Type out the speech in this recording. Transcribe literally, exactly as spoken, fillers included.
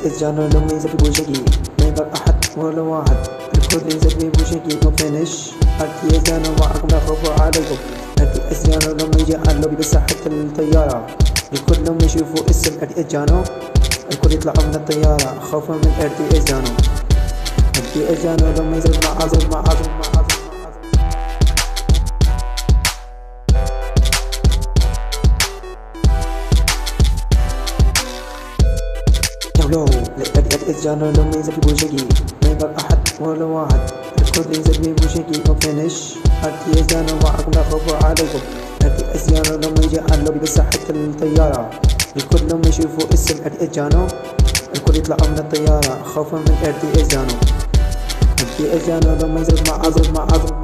اس جانو لما ينزل بوشكي ما يبقى احد ولا واحد، الكل ينزل بوشكي نو فينش. ار تي اس جانو معكم لا خوف عليكم. ار تي اس جانو لما يجي على اللوبي بساحة الطيارة، الكل لما يشوفوا اسم ار تي اس جانو الكل يطلع من الطيارة خوفا من ار تي اس جانو. ار تي اس جانو لما ينزل مع عظم مع عظم مع عظم لو ار تي اس جانو لما ينزل بوشكي ما يبقى احد ولا واحد، الكل ينزل بوشكي نو فينش. ار تي اس جانو معكم لا خوف عليكم. ار تي اس جانو لما يجي على اللوبي بساحة الطيارة، الكل لما يشوفوا اسم ار تي اس جانو الكل يطلع من الطيارة خوفا من ار تي اس جانو. ار تي اس جانو لما ينزل مع عظم مع عظم